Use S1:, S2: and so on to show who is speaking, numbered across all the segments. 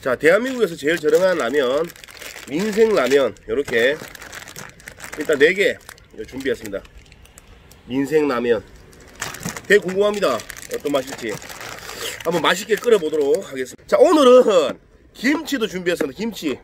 S1: 자, 대한민국에서 제일 저렴한 라면, 민생라면, 요렇게 일단 4개 준비했습니다. 민생라면 되게 궁금합니다. 어떤 맛일지 한번 맛있게 끓여 보도록 하겠습니다. 자, 오늘은 김치도 준비했습니다. 김치.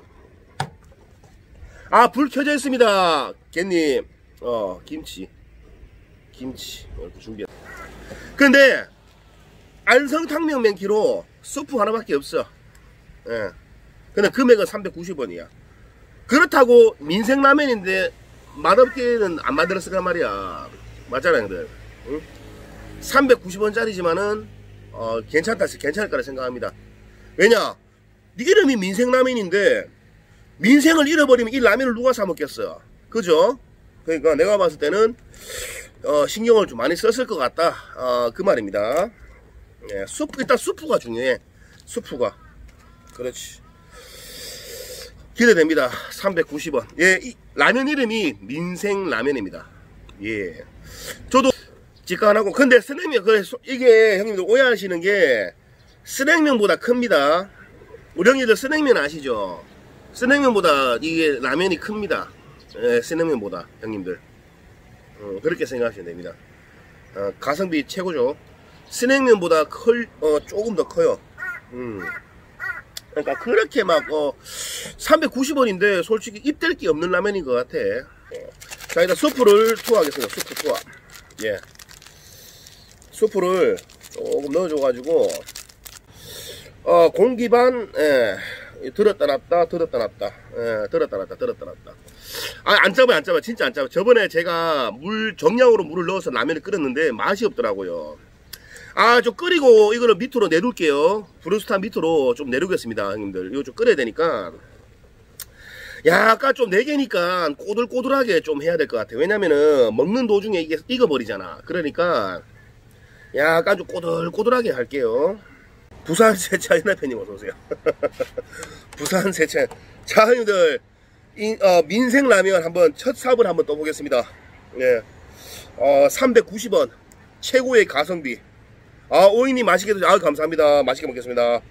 S1: 아, 불 켜져 있습니다. 갯님. 김치 이렇게 준비했습니다. 근데 안성탕면 맨키로 수프 하나밖에 없어. 예. 근데 금액은 390원이야. 그렇다고 민생라면인데 맛없게는 안 만들었을까 말이야. 맞잖아, 형들. 응? 390원짜리지만은 괜찮을 거라 생각합니다. 왜냐? 이름이 민생라면인데 민생을 잃어버리면 이 라면을 누가 사 먹겠어? 그죠? 그러니까 내가 봤을 때는 신경을 좀 많이 썼을 것 같다. 그 말입니다. 예, 일단 수프가 중요해. 수프가. 그렇지. 기대됩니다. 390원. 예, 이 라면 이름이 민생라면입니다. 예. 저도 직관하고, 근데 스낵면, 이게 형님들 오해하시는 게 스낵면보다 큽니다. 우리 형님들 스낵면 아시죠? 스낵면보다 이게 라면이 큽니다. 예, 스낵면보다 형님들. 그렇게 생각하시면 됩니다. 가성비 최고죠. 스낵면보다 조금 더 커요. 그러니까 그렇게 막 390원인데 솔직히 입댈 게 없는 라면인 것 같아. 자, 일단 수프를 투하하겠습니다. 수프 투하. 예. 수프를 조금 넣어줘가지고 공기반, 예, 들었다 놨다 들었다 놨다, 예, 들었다 놨다. 안 짜봐요. 진짜 안 짜봐요. 저번에 제가 정량으로 물을 넣어서 라면을 끓였는데 맛이 없더라고요. 좀 끓이고 이거를 밑으로 내둘게요. 브루스타 밑으로 좀 내두겠습니다, 형님들. 이거 좀 끓여야 되니까 약간 좀 4개니까 꼬들꼬들하게 좀 해야 될 것 같아요. 왜냐면은 먹는 도중에 이게 익어버리잖아. 그러니까 약간 좀 꼬들꼬들하게 할게요. 부산 세차 연합회님 어서오세요. 부산 세차. 자, 형님들, 민생라면 한번 첫 삽을 한번 떠보겠습니다. 예. 390원 최고의 가성비. 오이님 맛있게 드세요. 감사합니다. 맛있게 먹겠습니다.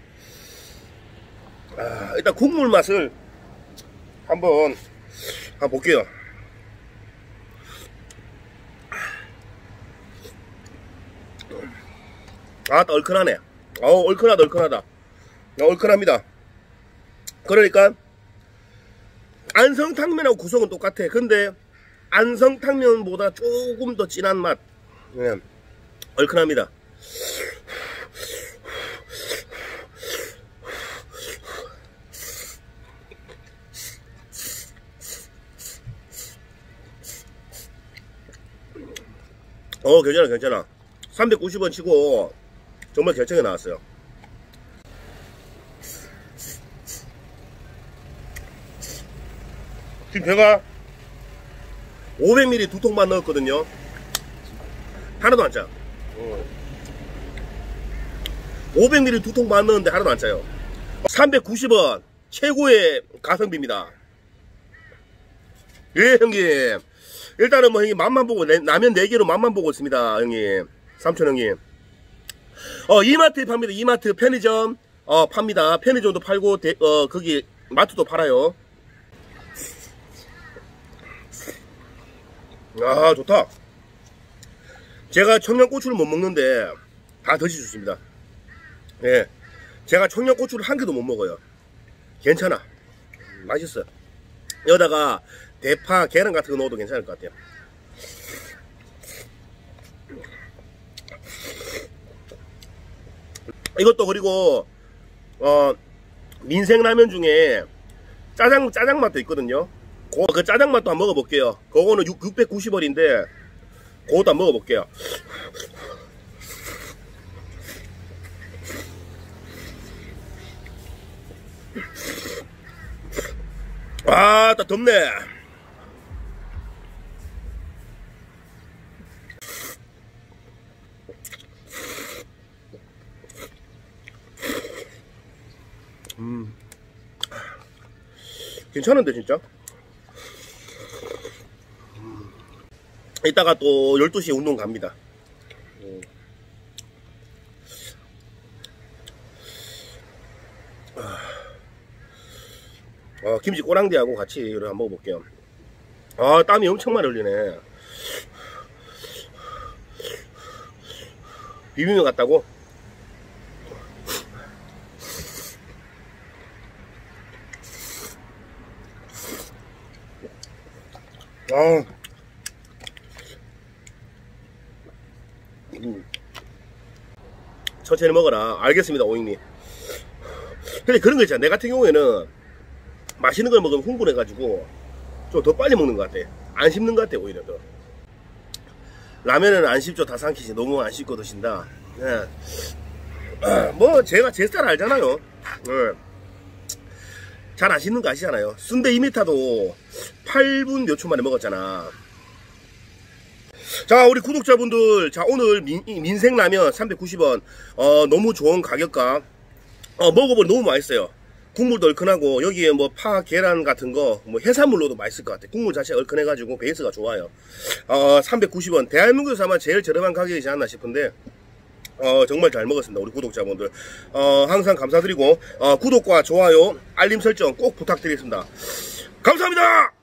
S1: 일단 국물 맛을 한번 볼게요. 얼큰하네. 얼큰하다. 얼큰합니다. 그러니까 안성탕면하고 구성은 똑같아. 근데 안성탕면보다 조금 더 진한 맛. 예. 얼큰합니다. 괜찮아. 390원 치고 정말 결정이 나왔어요. 지금 제가 500ml 2통만 넣었거든요. 하나도 안 짜. 500ml 2통만 넣었는데 하나도 안 짜요. 390원 최고의 가성비입니다. 예, 형님. 일단은 뭐 형님 맛만 보고 라면 4개로 맛만 보고 있습니다, 형님. 삼촌 형님. 이마트에 팝니다. 이마트 편의점 팝니다. 편의점도 팔고 거기 마트도 팔아요. 좋다. 제가 청양고추를 못 먹는데 다 드셔주십니다. 예, 제가 청양고추를 한 개도 못 먹어요. 괜찮아. 맛있어. 여기다가 대파, 계란 같은 거 넣어도 괜찮을 것 같아요. 이것도 그리고 민생라면 중에 짜장 맛도 있거든요. 그 짜장 맛도 한번 먹어볼게요. 그거는 690원인데 그것도 한번 먹어볼게요. 딱 덥네. 괜찮은데 진짜. 이따가 또 12시에 운동 갑니다. 김치 꼬랑대하고 같이 이렇게 한번 먹어볼게요. 땀이 엄청 많이 흘리네. 비빔면 같다고? 천천히 먹어라. 알겠습니다, 오잉님. 근데 그런 거 있잖아. 내 같은 경우에는 맛있는 걸 먹으면 흥분해가지고 좀 더 빨리 먹는 것 같아. 안 씹는 것 같아, 오히려 더. 라면은 안 씹죠. 다 삼키지. 너무 안 씹고 드신다. 예. 뭐 제가 제 스타일 알잖아요. 예. 잘 안 씹는 거 아시잖아요. 순대 2m도 8분 몇 초 만에 먹었잖아. 자, 우리 구독자분들, 자, 오늘 민생라면 390원 너무 좋은 가격과 먹어보니 너무 맛있어요. 국물도 얼큰하고 여기에 뭐 파, 계란 같은 거 뭐 해산물로도 맛있을 것 같아. 국물 자체가 얼큰해가지고 베이스가 좋아요. 390원 대한민국에서 아마 제일 저렴한 가격이지 않나 싶은데 정말 잘 먹었습니다. 우리 구독자분들 항상 감사드리고 구독과 좋아요 알림 설정 꼭 부탁드리겠습니다. 감사합니다.